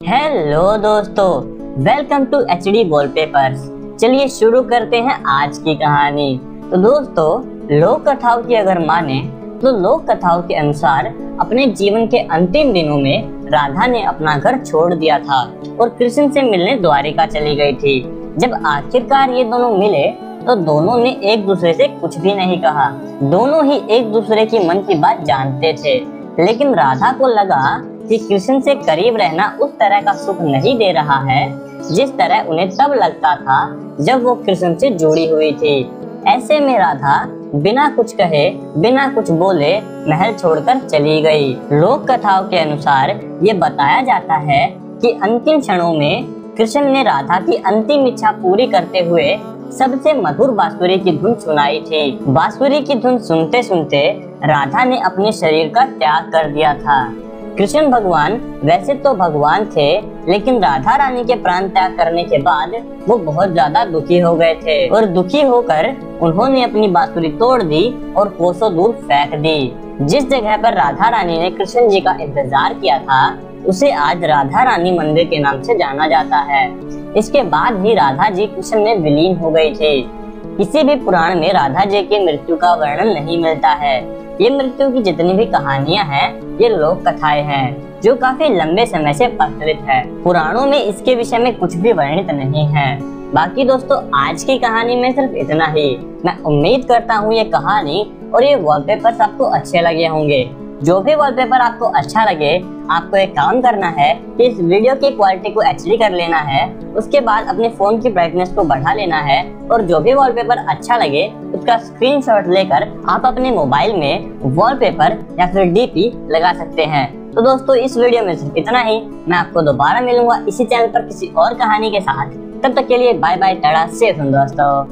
Hello दोस्तों, welcome to HD wallpapers. चलिए शुरू करते हैं आज की कहानी। तो दोस्तों, लोक कथाओं की अगर माने तो लोक कथाओं के अनुसार अपने जीवन के अंतिम दिनों में राधा ने अपना घर छोड़ दिया था और कृष्ण से मिलने द्वारिका चली गई थी। जब आखिरकार ये दोनों मिले तो दोनों ने एक दूसरे से कुछ भी नहीं कहा। दोनों ही एक दूसरे की मन की बात जानते थे, लेकिन राधा को लगा कि कृष्ण से करीब रहना उस तरह का सुख नहीं दे रहा है जिस तरह उन्हें तब लगता था जब वो कृष्ण से जुड़ी हुई थी। ऐसे में राधा बिना कुछ कहे, बिना कुछ बोले महल छोड़कर चली गई। लोक कथाओं के अनुसार ये बताया जाता है कि अंतिम क्षणों में कृष्ण ने राधा की अंतिम इच्छा पूरी करते हुए सबसे मधुर बांसुरी की धुन सुनाई थी। बांसुरी की धुन सुनते सुनते राधा ने अपने शरीर का त्याग कर दिया था। कृष्ण भगवान वैसे तो भगवान थे, लेकिन राधा रानी के प्राण त्याग करने के बाद वो बहुत ज्यादा दुखी हो गए थे और दुखी होकर उन्होंने अपनी बांसुरी तोड़ दी और कोसों दूर फेंक दी। जिस जगह पर राधा रानी ने कृष्ण जी का इंतजार किया था उसे आज राधा रानी मंदिर के नाम से जाना जाता है। इसके बाद ही राधा जी कृष्ण में विलीन हो गई थी। किसी भी पुराण में राधा जी की मृत्यु का वर्णन नहीं मिलता है। ये मृत्यु की जितनी भी कहानियां हैं ये लोक कथाएं हैं जो काफी लंबे समय से प्रचलित है। पुराणों में इसके विषय में कुछ भी वर्णित नहीं है। बाकी दोस्तों, आज की कहानी में सिर्फ इतना ही। मैं उम्मीद करता हूँ ये कहानी और ये वॉलपेपर्स आपको अच्छे लगे होंगे। जो भी वॉलपेपर आपको अच्छा लगे, आपको एक काम करना है कि इस वीडियो की क्वालिटी को एचडी कर लेना है। उसके बाद अपने फोन की ब्राइटनेस को बढ़ा लेना है और जो भी वॉलपेपर अच्छा लगे उसका स्क्रीनशॉट लेकर आप अपने मोबाइल में वॉलपेपर या फिर डीपी लगा सकते हैं। तो दोस्तों, इस वीडियो में सिर्फ इतना ही। मैं आपको दोबारा मिलूंगा इसी चैनल पर किसी और कहानी के साथ। तब तक के लिए बाय बाय, टाटा, सेफ दोस्तों।